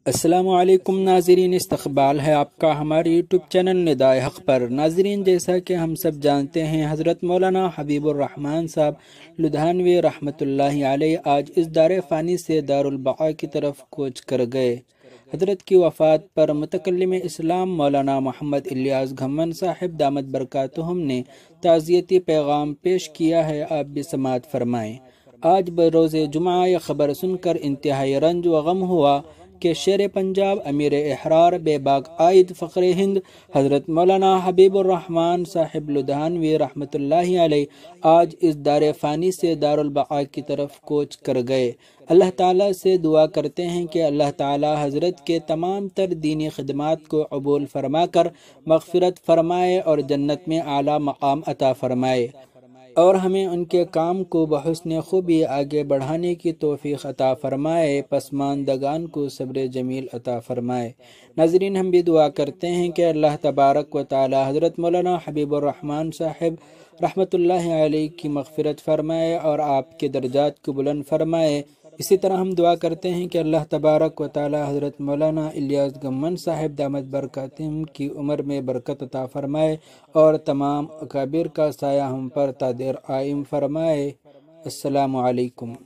السلام علیکم ناظرین، استقبال ہے آپ کا ہمارے یوٹیوب چینل ندائے حق پر۔ ناظرین، جیسا کہ ہم سب جانتے ہیں، حضرت مولانا حبیب الرحمن صاحب لدھیانوی رحمۃ اللہ علیہ آج اس دار فانی سے دار البقاء کی طرف کوچ کر گئے۔ حضرت کی وفات پر متکلم اسلام مولانا محمد الیاس گھمن صاحب دامت برکاتہم نے تعزیتی پیغام پیش کیا ہے، آپ بھی سماعت فرمائیں۔ آج بروز جمعہ یہ خبر سن کر انتہائی رنج و غم ہوا کہ شیر پنجاب، امیر احرار، بے باک عائد، فخر ہند حضرت مولانا حبیب الرحمن صاحب لدھیانوی رحمۃ اللہ علیہ آج اس دار فانی سے دار البقاء کی طرف کوچ کر گئے۔ اللہ تعالیٰ سے دعا کرتے ہیں کہ اللہ تعالیٰ حضرت کے تمام تر دینی خدمات کو قبول فرما کر مغفرت فرمائے اور جنت میں اعلیٰ مقام عطا فرمائے، اور ہمیں ان کے کام کو بحسن خوبی آگے بڑھانے کی توفیق عطا فرمائے، پسماندگان کو صبر جمیل عطا فرمائے۔ ناظرین، ہم بھی دعا کرتے ہیں کہ اللہ تبارک و تعالی حضرت مولانا حبیب الرحمن صاحب رحمۃ اللہ علیہ کی مغفرت فرمائے اور آپ کے درجات کو بلند فرمائے۔ اسی طرح ہم دعا کرتے ہیں کہ اللہ تبارک و تعالی حضرت مولانا الیاس گھمن صاحب دامت برکاتہم کی عمر میں برکت عطا فرمائے اور تمام اکابر کا سایہ ہم پر تا دیر قائم فرمائے۔ السلام علیکم۔